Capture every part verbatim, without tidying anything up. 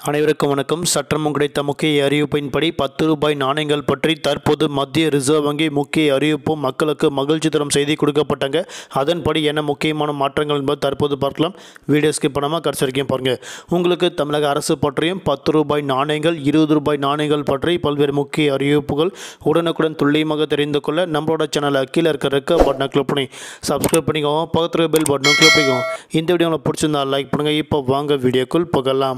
அனைவருக்கும் வணக்கம். சற்றமும் கிடைத்த முக்கிய அறிவிப்பின்படி பத்து ரூபாய் நாணயங்கள் பற்றி தற்போது மத்திய ரிசர்வ் வங்கி முக்கிய அறிவிப்பும் மக்களுக்கு மகிழ்ச்சி தரும் செய்தி கொடுக்கப்பட்டாங்க. அதன்படி என்ன முக்கியமான மாற்றங்கள் என்பது தற்போது பார்க்கலாம். வீடியோ ஸ்கிப் பண்ணாமல் கடைசி வரைக்கும் பாருங்கள். உங்களுக்கு தமிழக அரசு பற்றியும் பத்து ரூபாய் நாணயங்கள் இருபது ரூபாய் நாணயங்கள் பற்றி பல்வேறு முக்கிய அறிவிப்புகள் உடனுக்குடன் துல்லியமாக தெரிந்து கொள்ள நம்மளோட சேனலை கீழே இருக்க ரெக்க பட்டனை கிளிக் பண்ணி சப்ஸ்கிரைப் பண்ணிக்கோங்க. பக்கத்தில் பெல் பட்டனும் கிளிக் பண்ணிக்கோங்க. இந்த வீடியோ உங்களுக்கு பிடிச்சிருந்தா லைக் பண்ணுங்கள். இப்போ வாங்க வீடியோக்குள் போகலாம்.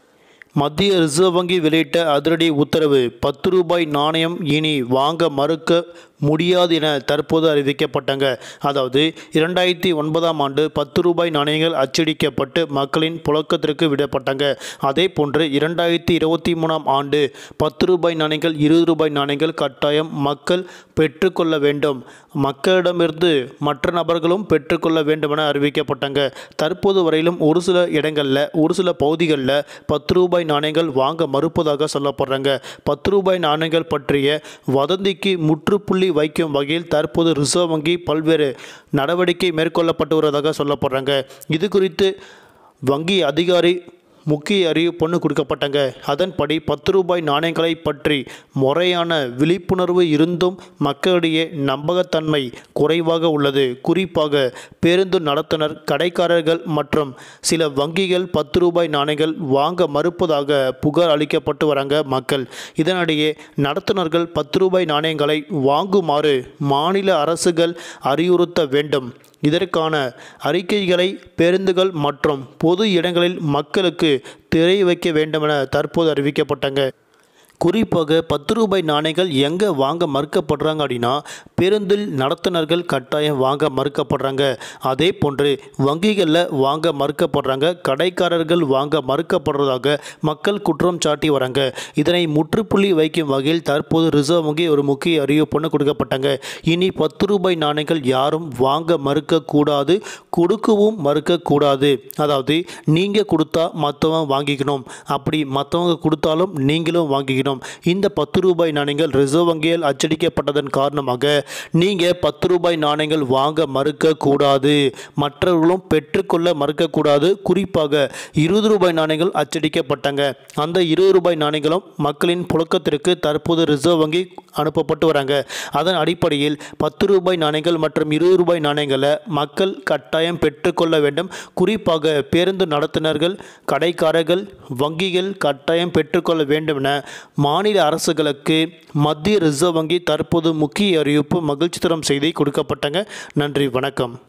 மத்திய ரிசர்வ் வங்கி வெளியிட்ட அதிரடி உத்தரவு. பத்து ரூபாய் நாணயம் இனி வாங்க மறுக்க முடியாது என தற்போது அறிவிக்கப்பட்டாங்க. அதாவது இரண்டாயிரத்தி ஒன்பதாம் ஆண்டு பத்து ரூபாய் நாணயங்கள் அச்சடிக்கப்பட்டு மக்களின் புழக்கத்திற்கு விடப்பட்டாங்க. அதே போன்று இரண்டாயிரத்தி இருபத்தி மூணாம் ஆண்டு பத்து ரூபாய் நாணயங்கள் இருபது ரூபாய் நாணயங்கள் கட்டாயம் மக்கள் பெற்றுக்கொள்ள வேண்டும். மக்களிடமிருந்து மற்ற நபர்களும் பெற்றுக்கொள்ள வேண்டும் என அறிவிக்கப்பட்டாங்க. தற்போது வரையிலும் ஒரு சில இடங்களில் ஒரு சில பகுதிகளில் பத்து ரூபாய் நாணயங்கள் வாங்க மறுப்பதாக சொல்லப்படுறாங்க. பத்து ரூபாய் நாணயங்கள் பற்றிய வதந்திக்கு முற்றுப்புள்ளி வைக்கும் வகையில் தற்போது ரிசர்வ் வங்கி பல்வேறு நடவடிக்கை மேற்கொள்ளப்பட்டு வருவதாக சொல்லப்படுறாங்க. இது குறித்து வங்கி அதிகாரி முக்கிய அறிவிப்பு கொடுக்கப்பட்டாங்க. அதன்படி பத்து ரூபாய் நாணயங்களை பற்றி முறையான விழிப்புணர்வு இருந்தும் மக்களிடையே நம்பகத்தன்மை குறைவாக உள்ளது. குறிப்பாக பேருந்து நடத்துனர், கடைக்காரர்கள் மற்றும் சில வங்கிகள் பத்து ரூபாய் நாணயங்கள் வாங்க மறுப்பதாக புகார் அளிக்கப்பட்டு வராங்க மக்கள். இதனிடையே நடத்துனர்கள் பத்து ரூபாய் நாணயங்களை வாங்குமாறு மாநில அரசுகள் அறிவுறுத்த வேண்டும். இதற்கான அறிக்கைகளை பேருந்துகள் மற்றும் பொது இடங்களில் மக்களுக்கு திரை வைக்க வேண்டும் என தற்போது அறிவிக்கப்பட்டாங்க. குறிப்பாக பத்து ரூபாய் நாணயங்கள் எங்கே வாங்க மறுக்கப்படுறாங்க அப்படின்னா பேருந்தில் நடத்துனர்கள் கட்டாயம் வாங்க மறுக்கப்படுறாங்க. அதே போன்று வங்கிகளில் வாங்க மறுக்கப்படுறாங்க, கடைக்காரர்கள் வாங்க மறுக்கப்படுறதாக மக்கள் குற்றம் சாட்டி வராங்க. இதனை முற்றுப்புள்ளி வைக்கும் வகையில் தற்போது ரிசர்வ் வங்கி ஒரு முக்கிய அறிவிப்பு கொடுக்கப்பட்டாங்க. இனி பத்து ரூபாய் நாணயங்கள் யாரும் வாங்க மறுக்கக்கூடாது, கொடுக்கவும் மறுக்கக்கூடாது. அதாவது நீங்கள் கொடுத்தா மற்றவங்க வாங்கிக்கணும், அப்படி மற்றவங்க கொடுத்தாலும் நீங்களும் வாங்கிக்கணும். இந்த பத்து ரூபாய் நாணயங்கள் ரிசர்வ் வங்கியால் அச்சடிக்கப்பட்டதன் காரணமாக நீங்கள் பத்து ரூபாய் நாணயங்கள் வாங்க மறுக்க கூடாது, மற்றவர்களும் பெற்றுக்கொள்ள மறுக்கக்கூடாது. குறிப்பாக இருபது ரூபாய் நாணயங்கள் அச்சடிக்கப்பட்டாங்க. அந்த இருபது ரூபாய் நாணயங்களும் மக்களின் புழக்கத்திற்கு தற்போது ரிசர்வ் வங்கி அனுப்பப்பட்டு வராங்க. அதன் அடிப்படையில் பத்து ரூபாய் நாணயங்கள் மற்றும் இருபது ரூபாய் நாணயங்களை மக்கள் கட்டாயம் பெற்றுக்கொள்ள வேண்டும். குறிப்பாக பேருந்து நடத்துனர்கள், கடைக்காரர்கள், வங்கிகள் கட்டாயம் பெற்றுக்கொள்ள வேண்டும் என மாநில அரசுகளுக்கு மத்திய ரிசர்வ் வங்கி தற்போது முக்கிய அறிவிப்பு மகிழ்ச்சி தரும் செய்தி கொடுக்கப்பட்டாங்க. நன்றி, வணக்கம்.